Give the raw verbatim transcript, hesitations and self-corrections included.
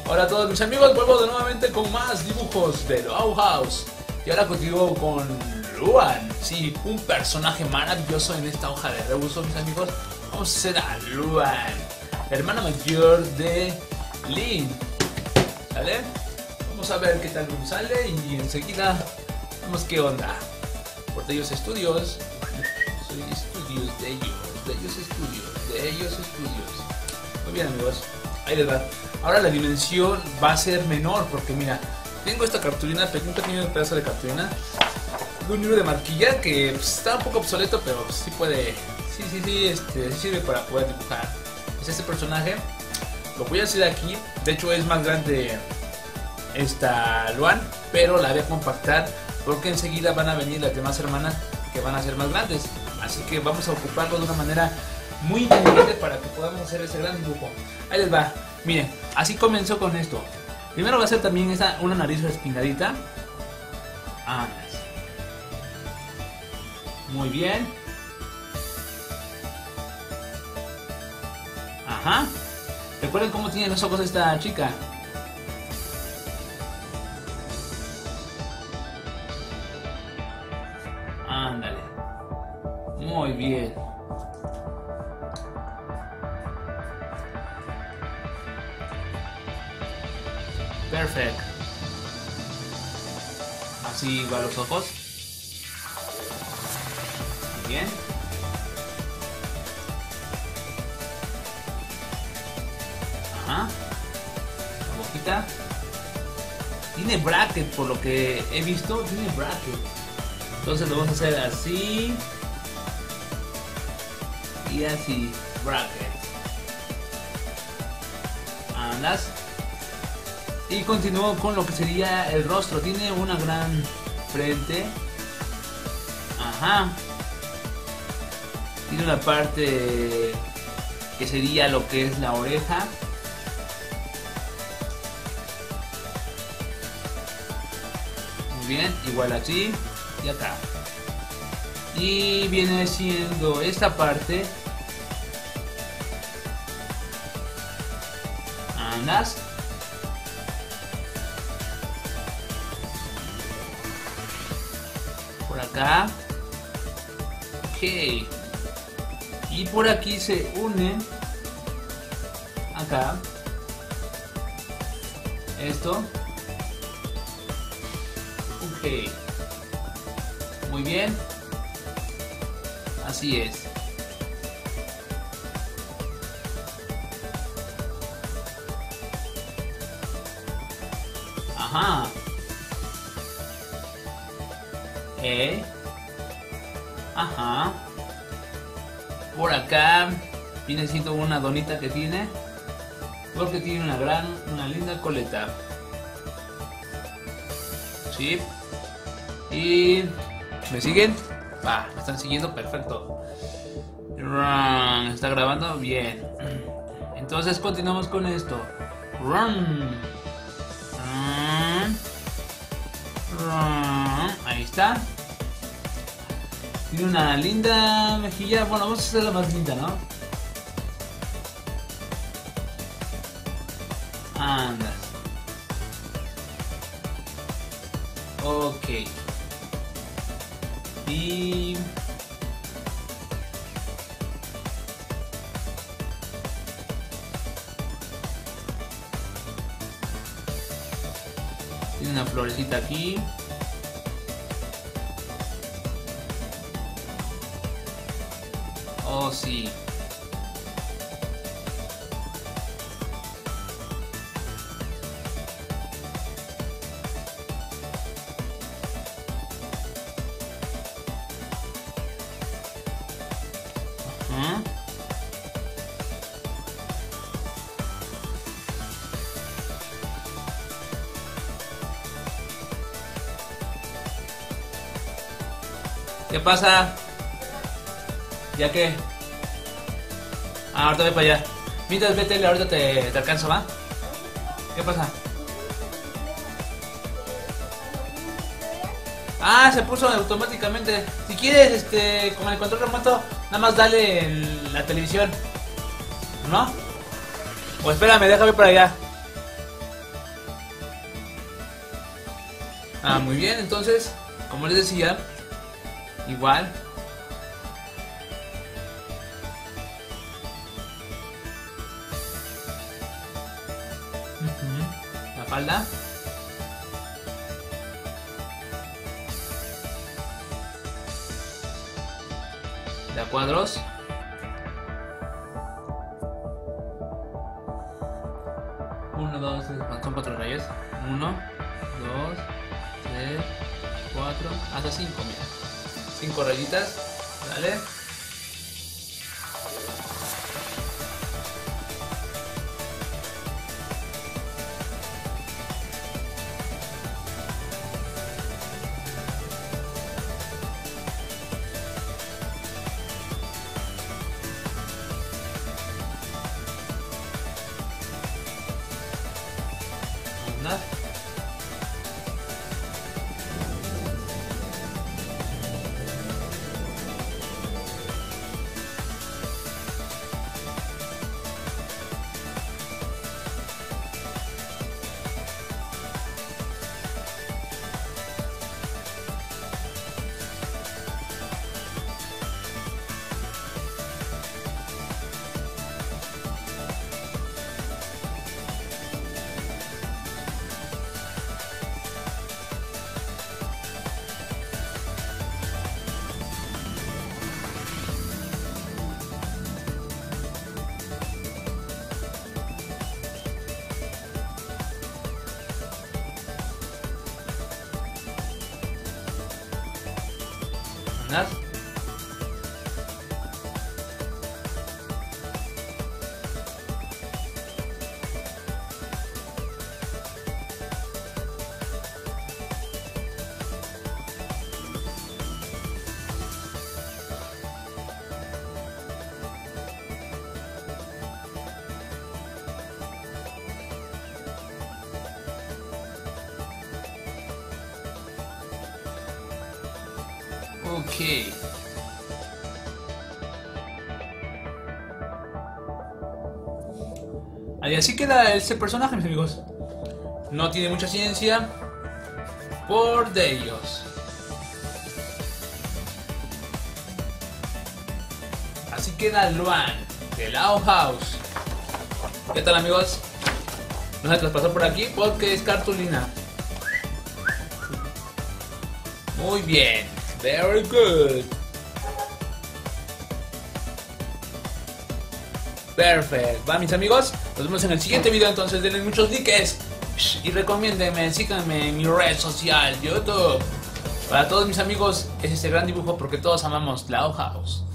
Hola a todos mis amigos, vuelvo de nuevamente con más dibujos de Bauhaus. Y ahora continúo con Luan. Sí, un personaje maravilloso en esta hoja de rebuso, mis amigos. Vamos a hacer a Luan, la hermana mayor de Lin. ¿Sale? Vamos a ver qué tal nos sale y enseguida vemos qué onda. Por ellos estudios. Soy estudios de ellos, de ellos estudios, de ellos estudios. Muy bien, amigos, ahí les va. Ahora la dimensión va a ser menor porque mira, tengo esta cartulina, un pequeño pedazo de cartulina de un libro de marquilla que pues, está un poco obsoleto, pero pues, sí puede, sí, sí, sí, este, sí sirve para poder dibujar. Es este personaje, lo voy a hacer aquí, de hecho es más grande esta Luan, pero la voy a compactar porque enseguida van a venir las demás hermanas que van a ser más grandes, así que vamos a ocuparlo de una manera muy inteligente para que podamos hacer ese gran dibujo. Ahí les va, miren, así comenzó con esto. Primero va a ser también esta, una nariz respingadita. Ah, muy bien. Ajá. Recuerden cómo tiene los ojos esta chica. Ándale. Muy bien. Perfecto. Así va los ojos. Muy bien. Ajá. La boquita. Tiene bracket, por lo que he visto. Tiene bracket. Entonces lo vamos a hacer así. Y así. Bracket. Andas. Y continúo con lo que sería el rostro. Tiene una gran frente. Ajá. Tiene una parte que sería lo que es la oreja. Muy bien, igual así y acá. Y viene siendo esta parte. Andas. Por acá. Ok. Y por aquí se unen. Acá. Esto. Ok. Muy bien. Así es. Ajá. Eh. Ajá. Por acá viene siendo una donita que tiene, porque tiene una gran, una linda coleta. Sí. Y ¿me siguen? Va, me están siguiendo, perfecto. Está grabando bien. Entonces continuamos con esto. Ahí está. Tiene una linda mejilla. Bueno, vamos a hacerla más linda, ¿no? Anda. Ok. Y... tiene una florecita aquí. Oh, sí. Uh-huh. ¿Qué pasa? ¿Ya qué? Ah, ahorita voy para allá. Mientras vete, ahorita te, te alcanzo, ¿va? ¿Qué pasa? Ah, se puso automáticamente. Si quieres, este, con el control remoto, nada más dale en la televisión, ¿no? O espérame, déjame por allá. Ah, muy bien, entonces, como les decía, igual. Uh-huh. La falda. De a cuadros. Uno, dos, tres, son cuatro rayas. Uno, dos, tres, cuatro, hasta cinco, mira. Cinco rayitas, ¿vale? Una. Una. Ok. Y así queda este personaje, mis amigos. No tiene mucha ciencia. Por de ellos. Así queda Luan, de Lao House. ¿Qué tal, amigos? No se traspasó por aquí porque es cartulina. Muy bien. Very good. Perfecto. Va, mis amigos. Nos vemos en el siguiente video. Entonces denle muchos likes. Y recomiéndenme, síganme en mi red social, YouTube. Para todos mis amigos, es este gran dibujo porque todos amamos Lao House.